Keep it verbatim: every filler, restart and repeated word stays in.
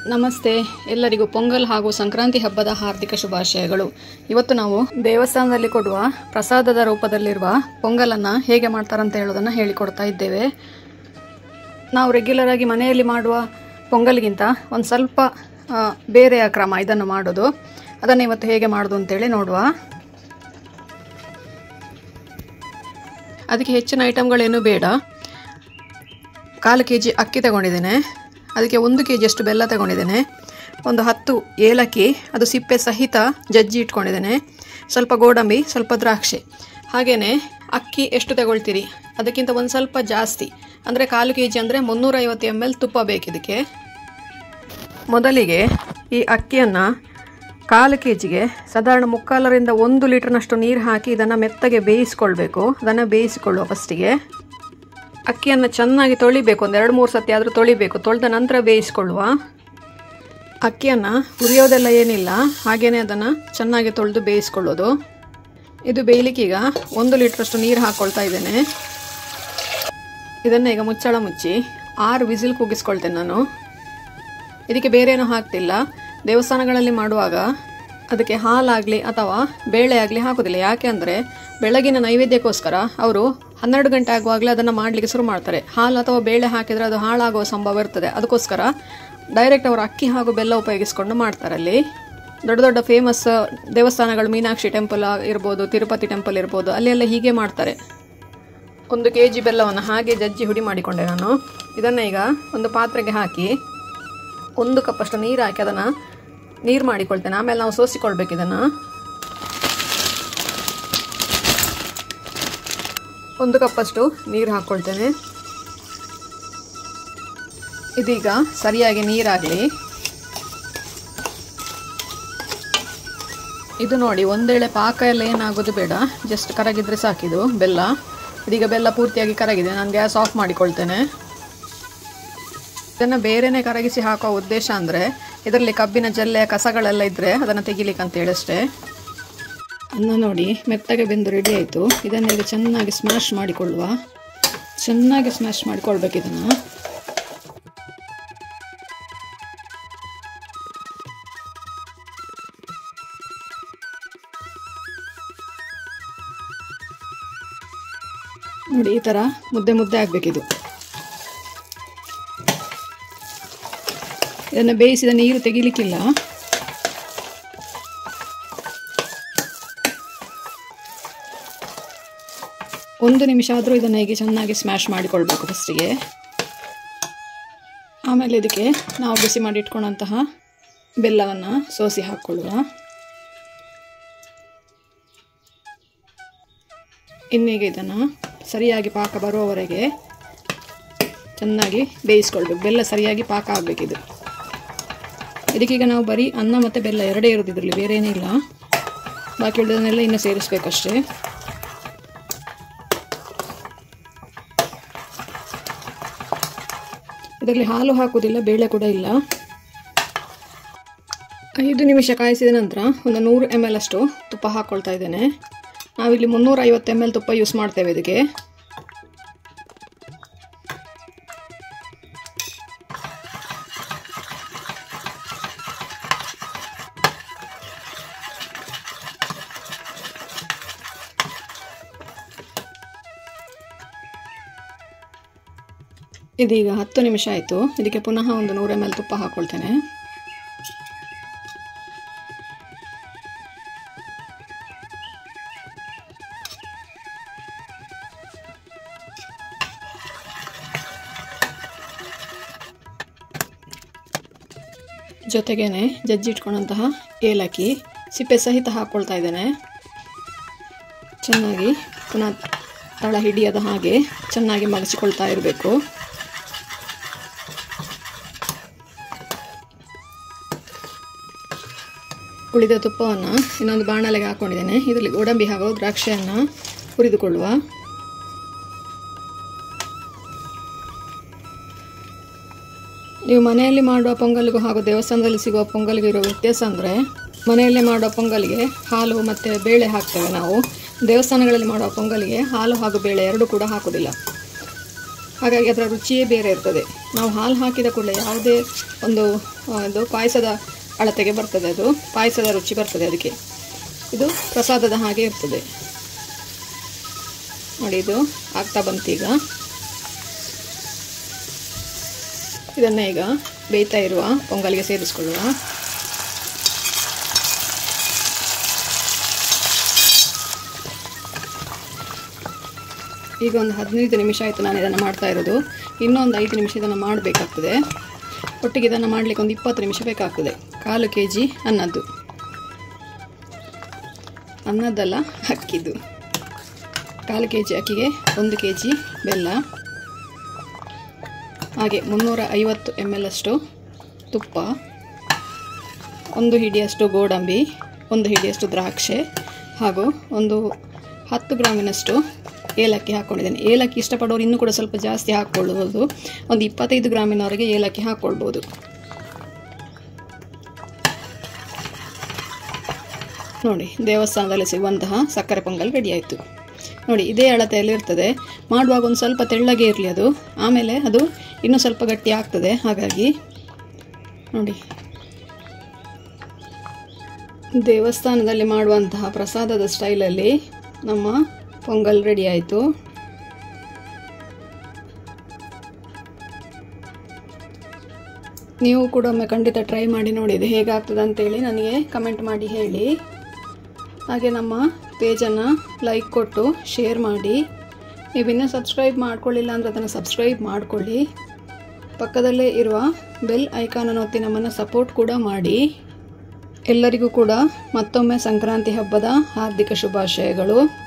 ನಮಸ್ತೆ ಎಲ್ಲರಿಗೂ ಪೊಂಗಲ್ ಹಾಗೂ ಸಂಕ್ರಾಂತಿ ಹಬ್ಬದ ಹಾರ್ದಿಕ ಶುಭಾಶಯಗಳು. ಇವತ್ತು ನಾವು ದೇವಸ್ಥಾನದಲ್ಲಿ ಕೊಡುವ ಪ್ರಸಾದದ ರೂಪದಲ್ಲಿರುವ ಪೊಂಗಲನ್ನು ಹೇಗೆ ಮಾಡ್ತಾರಂತ ಹೇಳೋದನ್ನು ಹೇಳಿಕೊಡ್ತಾ ಇದ್ದೇವೆ. ನಾವು ರೆಗ್ಯುಲರ್ ಆಗಿ ಮನೆಯಲ್ಲಿ ಮಾಡುವ ಪೊಂಗಲ್ಗಿಂತ ಒಂದು ಸ್ವಲ್ಪ ಬೇರೆಯ ಕ್ರಮ ಇದನ್ನು ಮಾಡೋದು. ಅದನ್ನು ಇವತ್ತು ಹೇಗೆ ಮಾಡೋದು ಅಂತೇಳಿ ನೋಡುವ. ಅದಕ್ಕೆ ಹೆಚ್ಚಿನ ಐಟಮ್ಗಳೇನು ಬೇಡ. ಕಾಲು ಕೆ ಜಿ ಅಕ್ಕಿ ತಗೊಂಡಿದ್ದೇನೆ, ಅದಕ್ಕೆ ಒಂದು ಕೆ ಜಿಯಷ್ಟು ಬೆಲ್ಲ ತಗೊಂಡಿದ್ದೇನೆ, ಒಂದು ಹತ್ತು ಏಲಕ್ಕಿ ಅದು ಸಿಪ್ಪೆ ಸಹಿತ ಜಜ್ಜಿ ಇಟ್ಕೊಂಡಿದ್ದೇನೆ, ಸ್ವಲ್ಪ ಗೋಡಂಬಿ, ಸ್ವಲ್ಪ ದ್ರಾಕ್ಷಿ. ಹಾಗೆಯೇ ಅಕ್ಕಿ ಎಷ್ಟು ತಗೊಳ್ತೀರಿ ಅದಕ್ಕಿಂತ ಒಂದು ಸ್ವಲ್ಪ ಜಾಸ್ತಿ ಅಂದರೆ ಕಾಲು ಕೆ ಜಿ ಅಂದರೆ ಮುನ್ನೂರೈವತ್ತು ಎಮ್ ಎಲ್ ತುಪ್ಪ ಬೇಕಿದ್ದಕ್ಕೆ. ಮೊದಲಿಗೆ ಈ ಅಕ್ಕಿಯನ್ನು ಕಾಲು ಕೆ ಜಿಗೆ ಸಾಧಾರಣ ಮುಕ್ಕಾಲರಿಂದ ಒಂದು ಲೀಟರ್ನಷ್ಟು ನೀರು ಹಾಕಿ ಇದನ್ನು ಮೆತ್ತಗೆ ಬೇಯಿಸ್ಕೊಳ್ಬೇಕು. ಅದನ್ನು ಬೇಯಿಸಿಕೊಳ್ಳುವ ಫಸ್ಟಿಗೆ ಅಕ್ಕಿಯನ್ನು ಚೆನ್ನಾಗಿ ತೊಳಿಬೇಕು, ಒಂದು ಎರಡು ಮೂರು ಸತಿ ಆದರೂ ತೊಳಿಬೇಕು. ತೊಳೆದ ನಂತರ ಬೇಯಿಸ್ಕೊಳ್ಳುವ. ಅಕ್ಕಿಯನ್ನು ಹುರಿಯೋದೆಲ್ಲ ಏನಿಲ್ಲ, ಹಾಗೆಯೇ ಅದನ್ನು ಚೆನ್ನಾಗಿ ತೊಳೆದು ಬೇಯಿಸ್ಕೊಳ್ಳೋದು. ಇದು ಬೇಯಲಿಕ್ಕೀಗ ಒಂದು ಲೀಟ್ರಷ್ಟು ನೀರು ಹಾಕ್ಕೊಳ್ತಾ ಇದ್ದೇನೆ. ಇದನ್ನು ಈಗ ಮುಚ್ಚಳ ಮುಚ್ಚಿ ಆರು ವಿಸಿಲ್ ಕೂಗಿಸ್ಕೊಳ್ತೇನೆ ನಾನು. ಇದಕ್ಕೆ ಬೇರೇನೂ ಹಾಕ್ತಿಲ್ಲ. ದೇವಸ್ಥಾನಗಳಲ್ಲಿ ಮಾಡುವಾಗ ಅದಕ್ಕೆ ಹಾಲಾಗಲಿ ಅಥವಾ ಬೇಳೆ ಆಗಲಿ ಹಾಕೋದಿಲ್ಲ. ಯಾಕೆ ಅಂದರೆ ಬೆಳಗಿನ ನೈವೇದ್ಯಕ್ಕೋಸ್ಕರ ಅವರು ಹನ್ನೆರಡು ಗಂಟೆ ಆಗುವಾಗಲೇ ಅದನ್ನು ಮಾಡಲಿಕ್ಕೆ ಶುರು ಮಾಡ್ತಾರೆ. ಹಾಲು ಅಥವಾ ಬೇಳೆ ಹಾಕಿದರೆ ಅದು ಹಾಳಾಗುವ ಸಂಭವ ಇರ್ತದೆ. ಅದಕ್ಕೋಸ್ಕರ ಡೈರೆಕ್ಟ್ ಅವರು ಅಕ್ಕಿ ಹಾಗೂ ಬೆಲ್ಲ ಉಪಯೋಗಿಸ್ಕೊಂಡು ಮಾಡ್ತಾರೆ. ಅಲ್ಲಿ ದೊಡ್ಡ ದೊಡ್ಡ ಫೇಮಸ್ ದೇವಸ್ಥಾನಗಳು, ಮೀನಾಕ್ಷಿ ಟೆಂಪಲ್ ಇರ್ಬೋದು, ತಿರುಪತಿ ಟೆಂಪಲ್ ಇರ್ಬೋದು, ಅಲ್ಲೆಲ್ಲ ಹೀಗೆ ಮಾಡ್ತಾರೆ. ಒಂದು ಕೆ ಜಿ ಬೆಲ್ಲವನ್ನು ಹಾಗೆ ಜಜ್ಜಿ ಹುಡಿ ಮಾಡಿಕೊಂಡೆ ನಾನು. ಇದನ್ನು ಈಗ ಒಂದು ಪಾತ್ರೆಗೆ ಹಾಕಿ ಒಂದು ಕಪ್ಪಷ್ಟು ನೀರು ಹಾಕಿ ಅದನ್ನು ನೀರು ಮಾಡಿಕೊಳ್ತೇನೆ. ಆಮೇಲೆ ನಾವು ಸೋಸಿಕೊಳ್ಬೇಕು. ಇದನ್ನು ಒಂದು ಕಪ್ಪಷ್ಟು ನೀರು ಹಾಕ್ಕೊಳ್ತೇನೆ. ಇದೀಗ ಸರಿಯಾಗಿ ನೀರಾಗಲಿ. ಇದು ನೋಡಿ, ಒಂದೇಳೆ ಪಾಕ ಎಲ್ಲ ಏನಾಗೋದು ಬೇಡ, ಜಸ್ಟ್ ಕರಗಿದ್ರೆ ಸಾಕಿದು ಬೆಲ್ಲ. ಇದೀಗ ಬೆಲ್ಲ ಪೂರ್ತಿಯಾಗಿ ಕರಗಿದೆ. ನಾನು ಗ್ಯಾಸ್ ಆಫ್ ಮಾಡಿಕೊಳ್ತೇನೆ. ಇದನ್ನು ಬೇರೆನೇ ಕರಗಿಸಿ ಹಾಕೋ ಉದ್ದೇಶ ಅಂದರೆ ಇದರಲ್ಲಿ ಕಬ್ಬಿನ ಜಲ್ಲೆಯ ಕಸಗಳೆಲ್ಲ ಇದ್ದರೆ ಅದನ್ನು ತೆಗಿಲಿಕ್ಕೆ ಅಂತೇಳಿ ಅಷ್ಟೇ. ಅನ್ನ ನೋಡಿ ಮೆತ್ತಗೆ ಬೆಂದು ರೆಡಿ ಆಯಿತು. ಇದನ್ನು ಈಗ ಚೆನ್ನಾಗಿ ಸ್ಮ್ಯಾಶ್ ಮಾಡಿಕೊಳ್ಳುವ. ಚೆನ್ನಾಗಿ ಸ್ಮ್ಯಾಶ್ ಮಾಡಿಕೊಳ್ಬೇಕು ಇದನ್ನು. ನೋಡಿ ಈ ಥರ ಮುದ್ದೆ ಮುದ್ದೆ ಆಗಬೇಕಿದು. ಇದನ್ನು ಬೇಯಿಸಿದ ನೀರು ತೆಗಿಲಿಕ್ಕಿಲ್ಲ. ಒಂದು ನಿಮಿಷ ಆದರೂ ಇದನ್ನು ಹೀಗೆ ಚೆನ್ನಾಗಿ ಸ್ಮ್ಯಾಶ್ ಮಾಡಿಕೊಳ್ಬೇಕು ಫಸ್ಟಿಗೆ. ಆಮೇಲೆ ಇದಕ್ಕೆ ನಾವು ಬಿಸಿ ಮಾಡಿ ಇಟ್ಕೊಂಡಂತಹ ಬೆಲ್ಲವನ್ನು ಸೋಸಿ ಹಾಕ್ಕೊಳ್ಳುವ. ಇನ್ನೀಗ ಇದನ್ನು ಸರಿಯಾಗಿ ಪಾಕ ಬರುವವರೆಗೆ ಚೆನ್ನಾಗಿ ಬೇಯಿಸ್ಕೊಳ್ಬೇಕು. ಬೆಲ್ಲ ಸರಿಯಾಗಿ ಪಾಕ ಆಗಬೇಕಿದು. ಇದಕ್ಕೀಗ ನಾವು ಬರೀ ಅನ್ನ ಮತ್ತು ಬೆಲ್ಲ ಎರಡೇ ಇರೋದು, ಇದರಲ್ಲಿ ಬೇರೆ ಏನಿಲ್ಲ. ಬಾಕಿ ಉಳಿದನ್ನೆಲ್ಲ ಇನ್ನೂ ಸೇರಿಸ್ಬೇಕಷ್ಟೇ. ಇದರಲ್ಲಿ ಹಾಲು ಹಾಕುವುದಿಲ್ಲ, ಬೇಳೆ ಕೂಡ ಇಲ್ಲ. ಐದು ನಿಮಿಷ ಕಾಯಿಸಿದ ನಂತರ ಒಂದು ನೂರು ಎಮ್ ಎಲ್ ಅಷ್ಟು ತುಪ್ಪ ಹಾಕ್ಕೊಳ್ತಾ ಇದ್ದೇನೆ. ನಾವಿಲ್ಲಿ ಮುನ್ನೂರ ಐವತ್ತು ಎಮ್ ಎಲ್ ತುಪ್ಪ ಯೂಸ್ ಮಾಡ್ತೇವೆ ಇದಕ್ಕೆ. ಇದೀಗ ಹತ್ತು ನಿಮಿಷ ಆಯಿತು. ಇದಕ್ಕೆ ಪುನಃ ಒಂದು ನೂರು ಎಮ್ ಎಲ್ ತುಪ್ಪ ಹಾಕ್ಕೊಳ್ತೇನೆ. ಜೊತೆಗೇನೆ ಜಜ್ಜಿಟ್ಕೊಂಡಂತಹ ಏಲಕ್ಕಿ ಸಿಪ್ಪೆ ಸಹಿತ ಹಾಕ್ಕೊಳ್ತಾ ಇದ್ದೇನೆ. ಚೆನ್ನಾಗಿ ಪುನಃ ತಳ ಹಿಡಿಯದ ಹಾಗೆ ಚೆನ್ನಾಗಿ ಮಗಚಿಕೊಳ್ತಾ ಇರಬೇಕು. ಉಳಿದ ತುಪ್ಪವನ್ನು ಇನ್ನೊಂದು ಬಾಣಲೆಗೆ ಹಾಕ್ಕೊಂಡಿದ್ದೇನೆ. ಇದರಲ್ಲಿ ಗೋಡಂಬಿ ಹಾಗೂ ದ್ರಾಕ್ಷಿಯನ್ನು ಹುರಿದುಕೊಳ್ಳುವ. ನೀವು ಮನೆಯಲ್ಲಿ ಮಾಡುವ ಪೊಂಗಲ್ಗೂ ಹಾಗೂ ದೇವಸ್ಥಾನದಲ್ಲಿ ಸಿಗುವ ಪೊಂಗಲ್ಗೂ ಇರೋ ವ್ಯತ್ಯಾಸ ಅಂದರೆ, ಮನೆಯಲ್ಲೇ ಮಾಡುವ ಪೊಂಗಲಿಗೆ ಹಾಲು ಮತ್ತು ಬೇಳೆ ಹಾಕ್ತೇವೆ ನಾವು. ದೇವಸ್ಥಾನಗಳಲ್ಲಿ ಮಾಡುವ ಪೊಂಗಲಿಗೆ ಹಾಲು ಹಾಗೂ ಬೇಳೆ ಎರಡೂ ಕೂಡ ಹಾಕೋದಿಲ್ಲ. ಹಾಗಾಗಿ ಅದರ ರುಚಿಯೇ ಬೇರೆ ಇರ್ತದೆ. ನಾವು ಹಾಲು ಹಾಕಿದ ಕೂಡಲೇ ಯಾವುದೇ ಒಂದು ಇದು ಪಾಯಸದ ಅಳತೆಗೆ ಬರ್ತದೆ, ಅದು ಪಾಯಸದ ರುಚಿ ಬರ್ತದೆ ಅದಕ್ಕೆ. ಇದು ಪ್ರಸಾದದ ಹಾಗೆ ಇರ್ತದೆ ನೋಡಿ. ಇದು ಆಗ್ತಾ ಬಂತೀಗ. ಇದನ್ನು ಈಗ ಬೇಯ್ತಾ ಇರುವ ಪೊಂಗಲ್ಗೆ ಸೇರಿಸ್ಕೊಳ್ಳುವ. ಈಗ ಒಂದು ಹದಿನೈದು ನಿಮಿಷ ಆಯಿತು ನಾನು ಇದನ್ನು ಮಾಡ್ತಾ ಇರೋದು. ಇನ್ನೊಂದು ಐದು ನಿಮಿಷ ಇದನ್ನು ಮಾಡಬೇಕಾಗ್ತದೆ. ಒಟ್ಟಿಗೆ ಇದನ್ನು ಮಾಡಲಿಕ್ಕೆ ಒಂದು ಇಪ್ಪತ್ತು ನಿಮಿಷ ಬೇಕಾಗ್ತದೆ. ಕಾಲು ಕೆ ಜಿ ಅನ್ನದ್ದು, ಅನ್ನದ್ದಲ್ಲ ಅಕ್ಕಿದು. ಕಾಲು ಕೆ ಜಿ ಅಕ್ಕಿಗೆ ಒಂದು ಕೆ ಜಿ ಬೆಲ್ಲ, ಹಾಗೆ ಮುನ್ನೂರ ಐವತ್ತು ಎಮ್ ಎಲ್ ಅಷ್ಟು ತುಪ್ಪ, ಒಂದು ಹಿಡಿಯಷ್ಟು ಗೋಡಂಬಿ, ಒಂದು ಹಿಡಿಯಷ್ಟು ದ್ರಾಕ್ಷೆ, ಹಾಗೂ ಒಂದು ಹತ್ತು ಗ್ರಾಮಿನಷ್ಟು ಏಲಕ್ಕಿ ಹಾಕ್ಕೊಂಡಿದ್ದೇನೆ. ಏಲಕ್ಕಿ ಇಷ್ಟಪಡೋರು ಇನ್ನೂ ಕೂಡ ಸ್ವಲ್ಪ ಜಾಸ್ತಿ ಹಾಕ್ಕೊಳ್ಬೋದು. ಒಂದು ಇಪ್ಪತ್ತೈದು ಗ್ರಾಮಿನವರೆಗೆ ಏಲಕ್ಕಿ ಹಾಕ್ಕೊಳ್ಬೋದು. ನೋಡಿ, ದೇವಸ್ಥಾನದಲ್ಲಿ ಸಿಗುವಂತಹ ಸಕ್ಕರೆ ಪೊಂಗಲ್ ರೆಡಿ ಆಯಿತು ನೋಡಿ. ಇದೇ ಅಳತೆಯಲ್ಲಿ ಇರ್ತದೆ. ಮಾಡುವಾಗ ಒಂದು ಸ್ವಲ್ಪ ತೆಳ್ಳಗೆ ಇರಲಿ ಅದು, ಆಮೇಲೆ ಅದು ಇನ್ನೂ ಸ್ವಲ್ಪ ಗಟ್ಟಿ ಆಗ್ತದೆ. ಹಾಗಾಗಿ ನೋಡಿ, ದೇವಸ್ಥಾನದಲ್ಲಿ ಮಾಡುವಂತಹ ಪ್ರಸಾದದ ಸ್ಟೈಲಲ್ಲಿ ನಮ್ಮ ಪೊಂಗಲ್ ರೆಡಿ ಆಯಿತು. ನೀವು ಕೂಡ ಒಮ್ಮೆ ಖಂಡಿತ ಟ್ರೈ ಮಾಡಿ ನೋಡಿ, ಇದು ಹೇಗಾಗ್ತದೆ ಅಂತೇಳಿ ನನಗೆ ಕಮೆಂಟ್ ಮಾಡಿ ಹೇಳಿ. ಹಾಗೆ ನಮ್ಮ ಪೇಜನ್ನು ಲೈಕ್ ಕೊಟ್ಟು ಶೇರ್ ಮಾಡಿ. ನೀವಿನ್ನೂ ಸಬ್ಸ್ಕ್ರೈಬ್ ಮಾಡ್ಕೊಳ್ಳಿಲ್ಲ ಅಂದರೆ ಅದನ್ನು ಸಬ್ಸ್ಕ್ರೈಬ್ ಮಾಡಿಕೊಳ್ಳಿ. ಪಕ್ಕದಲ್ಲೇ ಇರುವ ಬೆಲ್ ಐಕಾನನ್ನು ಒತ್ತಿ ನಮ್ಮನ್ನು ಸಪೋರ್ಟ್ ಕೂಡ ಮಾಡಿ. ಎಲ್ಲರಿಗೂ ಕೂಡ ಮತ್ತೊಮ್ಮೆ ಸಂಕ್ರಾಂತಿ ಹಬ್ಬದ ಹಾರ್ದಿಕ ಶುಭಾಶಯಗಳು.